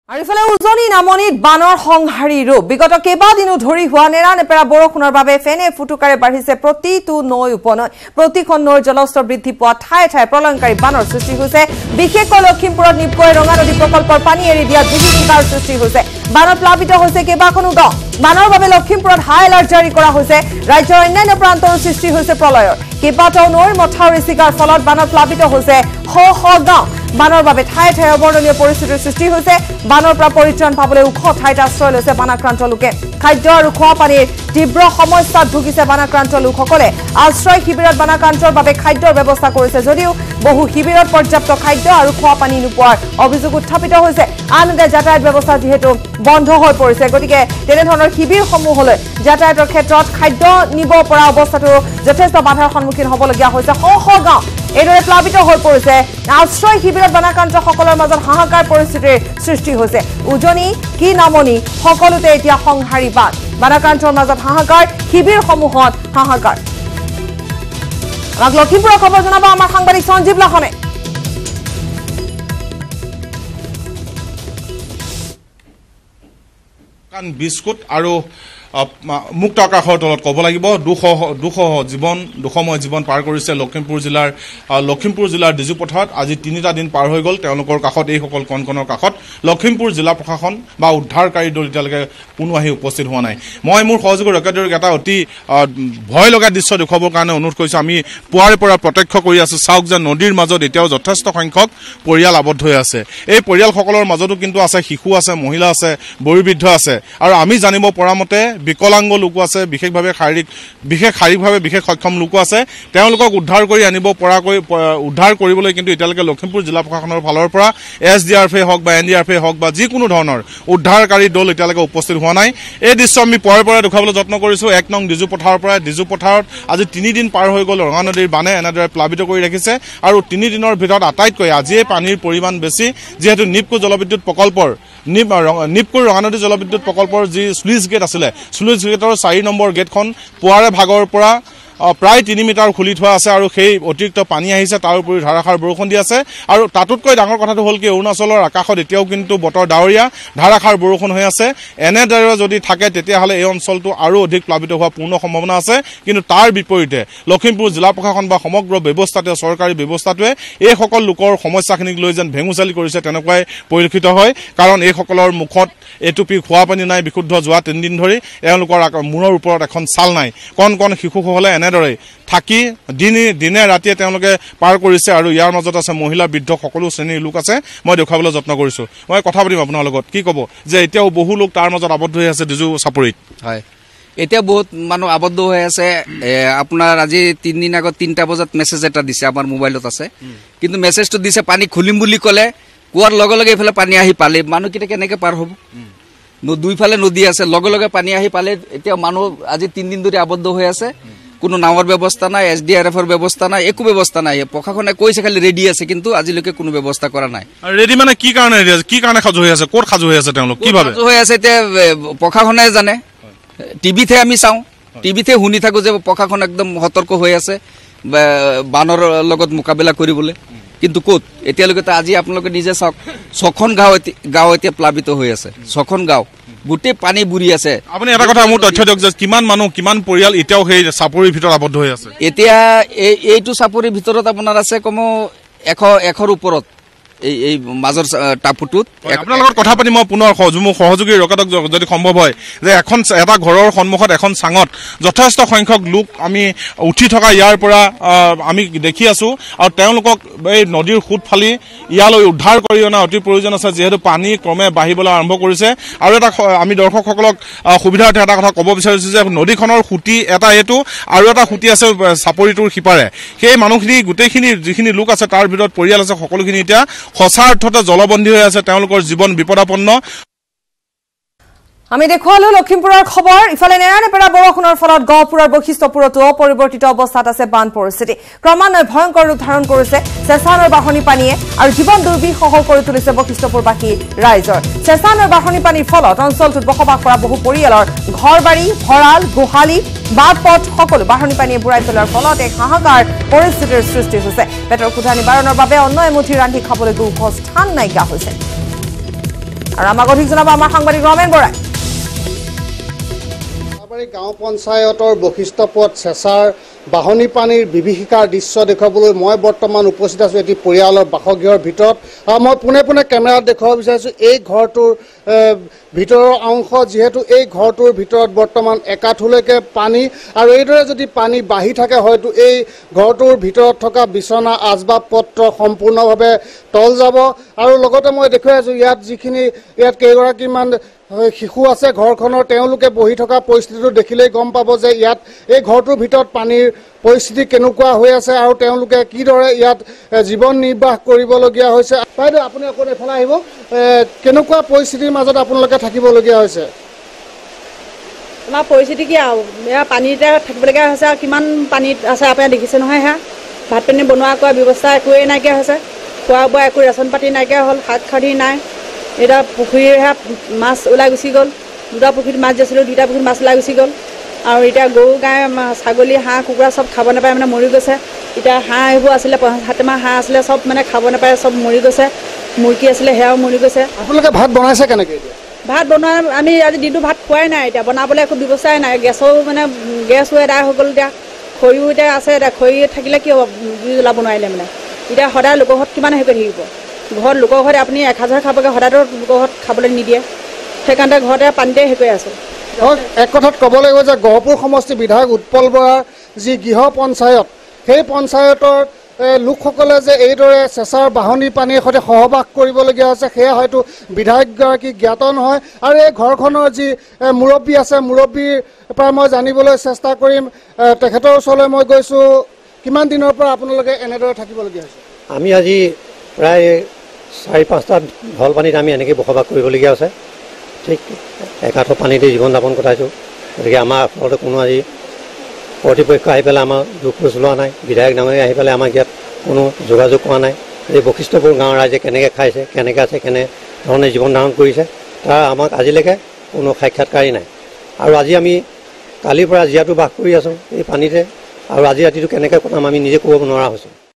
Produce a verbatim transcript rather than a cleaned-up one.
আৰু ইফালে উজনি নামনিত বানৰ সংহাৰী ৰূপ বিগত কেইবাদিনো ধৰি হোৱা নেৰানেপেৰা বৰষুণৰ বাবে ফেনে ফুটুকাৰে বাঢ়িছে প্ৰতিটো নৈ উপনৈ প্ৰতিখন নৈৰ জলস্তৰ বৃদ্ধি পোৱা ঠায়ে ঠায়ে প্ৰলয়ংকাৰী বানৰ সৃষ্টি হৈছে বিশেষকৈ লখিমপুৰত নিপকৈ ৰঙা নদী প্ৰকল্পৰ পানী এৰি দিয়া দুৰ্যোগৰ সৃষ্টি হৈছে বানত প্লাবিত হৈছে কেইবাখনো গাঁও বানৰ বাবে লখিমপুৰত হাই এলাৰ্ট জাৰি কৰা হৈছে ৰাজ্যৰ অন্যান্য প্ৰান্তৰ সৃষ্টি হৈছে প্ৰলয়ৰ কেইবাটাও নৈৰ মথাউৰি ছিগাৰ ফলত বানত প্লাবিত হৈছে শ শ গাঁও বানৰ বাবে ঠায়ে ঠায়ে অবৰ্ণনীয় পৰিস্থিতিৰ সৃষ্টি হৈছে বানৰ পৰা পৰিত্ৰাণ পাবলৈ ওখ ঠাইত আশ্ৰয় লৈছে বানাক্ৰান্ত লোকে খাদ্য আৰু খোৱা পানীৰ তীব্ৰ সমস্যাত ভুগিছে বানাক্ৰান্ত লোকসকলে আশ্ৰয় শিবিৰত বানাক্ৰান্তৰ বাবে খাদ্যৰ ব্যৱস্থা কৰিছে যদিও বহু শিবিৰত পৰ্যাপ্ত খাদ্য আৰু খোৱা পানী নোপোৱাৰ অভিযোগ উত্থাপিত হৈছে আনহাতে যাতায়াত ব্যৱস্থা যিহেতু বন্ধ হৈ পৰিছে গতিকে তেনেধৰণৰ শিবিৰসমূহলৈ যাতায়াতৰ ক্ষেত্ৰত খাদ্য নিব পৰা অৱস্থাটো যথেষ্ট বাধাৰ সন্মুখীন হ'বলগীয়া হৈছে শ শ গাঁও এইদৰে প্লাবিত হৈ পৰিছে আশ্ৰয় শিবিৰত বানাক্ৰান্তসকলৰ মাজত হাহাকাৰ পৰিস্থিতিৰ সৃষ্টি হৈছে উজনি কি নামনি সকলোতে এতিয়া সংহাৰী বান বানাক্ৰান্তৰ মাজত হাহাকাৰ শিবিৰসমূহত হাহাকাৰ আমাক লখিমপুৰৰ খবৰ জনাব আমাৰ সাংবাদিক সঞ্জীৱ লাহনে বিস্কুট আৰু মুক্ত আকাশৰ তলত ক'ব লাগিব দুশ দুশ জীৱন দুশময় জীৱন পাৰ কৰিছে লখিমপুৰ জিলাৰ লখিমপুৰ জিলাৰ ডিজু পথাৰত আজি তিনিটা দিন পাৰ হৈ গ'ল তেওঁলোকৰ কাষত এইসকল কণকণৰ কাষত লখিমপুৰ জিলা প্ৰশাসন বা উদ্ধাৰকাৰী দল এতিয়ালৈকে কোনো আহি উপস্থিত হোৱা নাই মই মোৰ সহযোগী ৰকেটৰ এটা অতি ভয় লগা দৃশ্য দেখুৱাবৰ কাৰণে অনুৰোধ কৰিছোঁ আমি পুৱাৰে পৰা প্ৰত্যক্ষ কৰি আছোঁ চাওক যে নদীৰ মাজত এতিয়াও যথেষ্ট সংখ্যক পৰিয়াল আবদ্ধ হৈ আছে এই পৰিয়ালসকলৰ মাজতো কিন্তু আছে শিশু আছে মহিলা আছে বয়োবৃদ্ধ আছে আৰু আমি জানিব পৰা মতে বিকলাংগ লোকো আছে বিশেষভাৱে শাৰীৰিক বিশেষ শাৰীৰিকভাৱে বিশেষ সক্ষম লোকো আছে তেওঁলোকক উদ্ধাৰ কৰি আনিব পৰাকৈ উদ্ধাৰ কৰিবলৈ কিন্তু এতিয়ালৈকে লখিমপুৰ জিলা প্ৰশাসনৰ ফালৰ পৰা এছ ডি আৰ এফে হওক বা এন ডি আৰ এফে হওক বা যিকোনো ধৰণৰ উদ্ধাৰকাৰী দল এতিয়ালৈকে উপস্থিত হোৱা নাই এই দৃশ্য আমি পৰে পৰে দেখুৱাবলৈ যত্ন কৰিছোঁ এক নং ডিজু পথাৰৰ পৰা ডিজু পথাৰত আজি তিনিদিন পাৰ হৈ গ'ল ৰঙা নদীৰ বানে এনেদৰে প্লাবিত কৰি ৰাখিছে আৰু তিনিদিনৰ ভিতৰত আটাইতকৈ আজিয়ে পানীৰ পৰিমাণ বেছি যিহেতু নিপকো জলবিদ্যুৎ প্ৰকল্পৰ নিপ নিপকো ৰঙানদী জলবিদ্যুৎ প্ৰকল্পৰ যি স্লুইচ গেট আছিলে স্লুইচ গেটৰ চাৰি নম্বৰ গেটখন পুৱাৰে ভাগৰ পৰা প্ৰায় তিনি মিটাৰ খুলি থোৱা আছে আৰু সেই অতিৰিক্ত পানী আহিছে তাৰ উপৰি ধাৰাসাৰ বৰষুণ দি আছে আৰু তাতোতকৈ ডাঙৰ কথাটো হ'ল কি অৰুণাচলৰ আকাশত এতিয়াও কিন্তু বতৰ ডাৱৰীয়া ধাৰাসাৰ বৰষুণ হৈ আছে এনেদৰে যদি থাকে তেতিয়াহ'লে এই অঞ্চলটো আৰু অধিক প্লাবিত হোৱাৰ পূৰ্ণ সম্ভাৱনা আছে কিন্তু তাৰ বিপৰীতে লখিমপুৰ জিলা প্ৰশাসন বা সমগ্ৰ ব্যৱস্থাটোৱে চৰকাৰী ব্যৱস্থাটোৱে এইসকল লোকৰ সমস্যাখিনিক লৈ যেন ভেঙুচালি কৰিছে তেনেকুৱাই পৰিলক্ষিত হয় কাৰণ এইসকলৰ মুখত এটুপি খোৱা পানী নাই বিশুদ্ধ যোৱা তিনিদিন ধৰি এওঁলোকৰ মূৰৰ ওপৰত এখন ছাল নাই কণ কণ শিশুসকলে এনেদৰে থাকি দিনে দিনে ৰাতিয়ে তেওঁলোকে পাৰ কৰিছে আৰু ইয়াৰ মাজত আছে মহিলা বৃদ্ধ সকলো শ্ৰেণীৰ লোক আছে মই দেখুৱাবলৈ যত্ন কৰিছোঁ মই কথা পাতিম আপোনাৰ লগত কি ক'ব যে এতিয়াও বহু লোক তাৰ মাজত আবদ্ধ হৈ আছে ডিজু চাপৰিত হয় এতিয়া বহুত মানুহ আবদ্ধ হৈ আছে আপোনাৰ আজি তিনিদিন আগত তিনিটা বজাত মেছেজ এটা দিছে আমাৰ মোবাইলত আছে কিন্তু মেছেজটো দিছে পানী খুলিম বুলি ক'লে কোৱাৰ লগে লগে এইফালে পানী আহি পালে মানুহকেইটা কেনেকৈ পাৰ হ'ব দুইফালে নদী আছে লগে লগে পানী আহি পালে এতিয়া মানুহ আজি তিনিদিন ধৰি আবদ্ধ হৈ আছে কোনো নাৱৰ ব্যৱস্থা নাই এছ ডি আৰ এফৰ ব্যৱস্থা নাই একো ব্যৱস্থা নাই প্ৰশাসনে কৈছে খালি ৰেডি আছে কিন্তু আজিলৈকে কোনো ব্যৱস্থা কৰা নাই ৰেডি মানে কি কাৰণে ৰেডি আছে কি কাৰণে সাজু হৈ আছে ক'ত সাজু হৈ আছে তেওঁলোক কি ভাবে সাজু হৈ আছে এতিয়া প্ৰশাসনে জানে টিভিতে আমি চাওঁ টিভিতে শুনি থাকোঁ যে প্ৰশাসন একদম সতৰ্ক হৈ আছে বানৰ লগত মোকাবিলা কৰিবলৈ কিন্তু ক'ত এতিয়ালৈকে আজি আপোনালোকে নিজে চাওক ছখন গাঁও গাঁও এতিয়া প্লাবিত হৈ আছে ছখন গাঁও গোটেই পানী বুৰি আছে আপুনি এটা কথা মোক তথ্য দিয়ক যে কিমান মানুহ কিমান পৰিয়াল এতিয়াও সেই চাপৰিৰ ভিতৰত আবদ্ধ হৈ আছে এতিয়া এই এইটো চাপৰিৰ ভিতৰত আপোনাৰ আছে কমো এশ এশৰ ওপৰত এই এই মাজৰ টাপুটোত আপোনাৰ লগত কথা পাতি মই পুনৰ মোৰ সহযোগী ৰকেটক যদি সম্ভৱ হয় যে এখন এটা ঘৰৰ সন্মুখত এখন চাঙত যথেষ্ট সংখ্যক লোক আমি উঠি থকা ইয়াৰ পৰা আমি দেখি আছোঁ আৰু তেওঁলোকক এই নদীৰ সোঁত ফালি ইয়ালৈ উদ্ধাৰ কৰি অনা অতি প্ৰয়োজন আছে যিহেতু পানী ক্ৰমে বাঢ়িবলৈ আৰম্ভ কৰিছে আৰু এটা আমি দৰ্শকসকলক সুবিধাৰ্থে এটা কথা ক'ব বিচাৰিছোঁ যে নদীখনৰ সুঁতি এটা এইটো আৰু এটা সুঁতি আছে চাপৰিটোৰ সিপাৰে সেই মানুহখিনি গোটেইখিনি যিখিনি লোক আছে তাৰ ভিতৰত পৰিয়াল আছে সকলোখিনি এতিয়া সঁচা অৰ্থতে জলবন্দী হৈ আছে তেওঁলোকৰ জীৱন বিপদাপন্ন আমি দেখুৱালো লখিমপুৰৰ খবৰ ইফালে নেৰানেপেৰা বৰষুণৰ ফলত গহপুৰৰ বৈশিষ্ট্যপুৰতো অপৰিৱৰ্তিত অৱস্থাত আছে বান পৰিস্থিতি ক্ৰমান্বয়ে ভয়ংকৰ ৰূপ ধাৰণ কৰিছে চেঁচানৰ বাঢ়নি পানীয়ে আৰু জীৱন দুৰ্বিষহ কৰি তুলিছে বৈশিষ্ট্যপুৰবাসী ৰাইজৰ চেঁচানৰ বাঢ়নি পানীৰ ফলত অঞ্চলটোত বসবাস কৰা বহু পৰিয়ালৰ ঘৰ বাৰী ভঁৰাল গোহালি বাট পথ সকলো বাঢ়নি পানীয়ে বুৰাই পেলোৱাৰ ফলত এক হাহাকাৰ পৰিস্থিতিৰ সৃষ্টি হৈছে পেটৰ ক্ষুধা নিবাৰণৰ বাবে অন্ন এমুঠি ৰান্ধি খাবলৈ দুখ স্থান নাইকিয়া হৈছে আৰু আমাক অধিক জনাব আমাৰ সাংবাদিক ৰমেন বৰাই। গাঁও পঞ্চায়তৰ বশিষ্ঠ পথ চেঁচাৰ বাহনী পানীৰ বিভীষিকাৰ দৃশ্য দেখুৱাবলৈ মই বৰ্তমান উপস্থিত আছোঁ এটি পৰিয়ালৰ বাসগৃহৰ ভিতৰত। মই পোনে পোনে কেমেৰাত দেখুৱাব বিচাৰিছোঁ এই ঘৰটোৰ ভিতৰৰ অংশ, যিহেতু এই ঘৰটোৰ ভিতৰত বৰ্তমান একাঠুলৈকে পানী, আৰু এইদৰে যদি পানী বাঢ়ি থাকে হয়তো এই ঘৰটোৰ ভিতৰত থকা বিচনা আচবাব পত্ৰ সম্পূৰ্ণভাৱে তল যাব। আৰু লগতে মই দেখুৱাই আছোঁ ইয়াত যিখিনি ইয়াত কেইগৰাকীমান শিশু আছে ঘৰখনৰ, তেওঁলোকে বহি থকা পৰিস্থিতিটো দেখিলেই গম পাব যে ইয়াত এই ঘৰটোৰ ভিতৰত পানীৰ পৰিস্থিতি কেনেকুৱা হৈ আছে আৰু তেওঁলোকে কিদৰে ইয়াত জীৱন নিৰ্বাহ কৰিবলগীয়া হৈছে। বাইদেউ আপুনি অকণ এফালে আহিব, কেনেকুৱা পৰিস্থিতিৰ মাজত আপোনালোকে থাকিবলগীয়া হৈছে? আমাৰ পৰিস্থিতি কি আৰু এয়া পানীতে থাকিবলগীয়া হৈছে আৰু কিমান পানীত আছে আপুনি দেখিছে নহয়। সেয়া ভাত পানী বনোৱা কৰা ব্যৱস্থা একোৱেই নাইকিয়া হৈছে, খোৱা বোৱা একো ৰেচন পাতি নাইকিয়া হ'ল, শাক খাদি নাই। এতিয়া পুখুৰীৰ সেয়া মাছ ওলাই গুচি গ'ল, দুটা পুখুৰীত মাছ দিছিলোঁ, দুটা পুখুৰীত মাছ ওলাই গুচি গ'ল। আৰু এতিয়া গৰু গাই ছাগলী হাঁহ কুকুৰা চব খাব নাপায়, মানে মৰি গৈছে। এতিয়া হাঁহ এইবোৰ আছিলে সাতমাহ হাঁহ আছিলে, চব মানে খাব নাপায়, চব মৰি গৈছে। মুৰ্গী আছিলে সেয়াও মৰি গৈছে। আপোনালোকে ভাত বনাইছে কেনেকৈ? এতিয়া ভাত বনোৱা আমি আজি দিনটো ভাত খোৱাই নাই, এতিয়া বনাবলৈ একো ব্যৱস্থাই নাই। গেছৰো মানে গেছো এদায় হৈ গ'ল, এতিয়া খৰিও এতিয়া আছে। এতিয়া খৰি থাকিলে কি হ'ব, জুই জ্বলাব নোৱাৰিলে মানে। এতিয়া সদায় লোকৰ ঘৰত কিমান হেৰি কৰি থাকিব, ঘৰত লোকৰ ঘৰত আপুনি এসাঁজহে খাবগৈ, সদায়তো লোকৰ ঘৰত খাবলৈ নিদিয়ে। সেইকাৰণে ঘৰতে পানীতে হেৰি কৰি আছোঁ। এক কথাত ক'ব লাগিব যে গহপুৰ সমষ্টি বিধায়ক উৎপল বৰাৰ যি গৃহ পঞ্চায়ত, সেই পঞ্চায়তৰ লোকসকলে যে এইদৰে চেঁচাৰ বাহনী পানীৰ সৈতে সহবাস কৰিবলগীয়া হৈছে সেয়া হয়তো বিধায়কগৰাকী জ্ঞাত নহয়। আৰু এই ঘৰখনৰ যি মুৰব্বী আছে, মুৰব্বীৰ পৰা মই জানিবলৈ চেষ্টা কৰিম। তেখেতৰ ওচৰলৈ মই গৈছোঁ। কিমান দিনৰ পৰা আপোনালোকে এনেদৰে থাকিবলগীয়া হৈছে? আমি আজি প্ৰায় চাৰি পাঁচটা ঢল পানীত আমি এনেকৈ বসবাস কৰিবলগীয়া হৈছে। ঠিক একাঠো পানীতে জীৱন যাপন কটাইছোঁ। গতিকে আমাৰ আচলতে কোনো আজি কৰ্তৃপক্ষ আহি পেলাই আমাৰ দুখ খোজ লোৱা নাই, বিধায়ক ডাঙৰীয়া আহি পেলাই আমাক ইয়াত কোনো যোগাযোগ কৰা নাই। এই বশিষ্ঠপুৰ গাঁৱৰ ৰাইজে কেনেকৈ খাইছে, কেনেকৈ আছে, কেনেধৰণে জীৱন ধাৰণ কৰিছে, তাৰ আমাক আজিলৈকে কোনো সাক্ষাৎকাৰেই নাই। আৰু আজি আমি কালিৰ পৰা জীয়াটো বাস কৰি আছোঁ এই পানীতে, আৰু আজি ৰাতিটো কেনেকৈ কটাম আমি নিজে ক'ব নোৱাৰা হৈছোঁ।